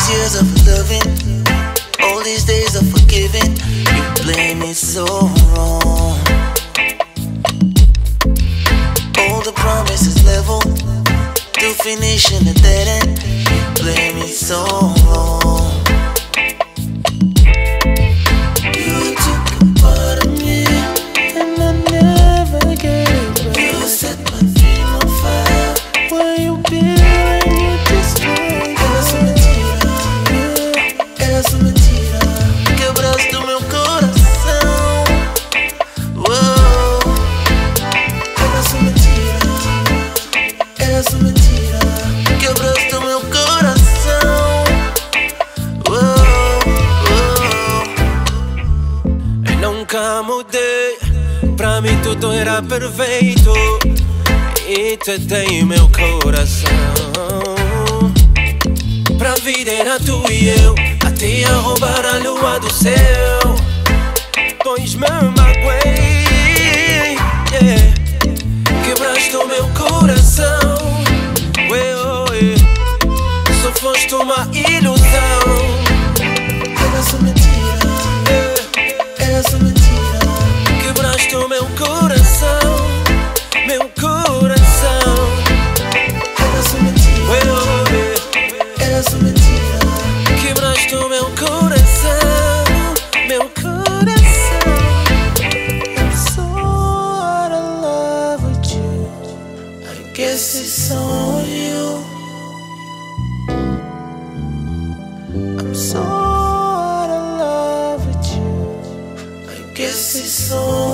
years of loving, all these days of forgiving, you play me so wrong. All the promises level, to finish in the dead end, you play me so wrong. You took a part of me, and I never gave back. You set my dream on fire, where you been when you destroyed? Essa mentira, quebraste o meu coração. Uou. Essa mentira, quebraste o meu coração. Uou. Eu nunca mudei, pra mim tudo era perfeito. E te dei meu coração. Pra vida era tu e eu, até a roubar a lua do céu. Pois me magoei, yeah. Quebraste o meu coração, só foste uma ilusão. Essa mentira, essa mentira, quebraste o meu coração, meu coração. Essa mentira, essa mentira, quebraste o meu coração, meu coração. I'm so out of love with you, I guess it's on you. I'm so out of love with you, I guess it's on you.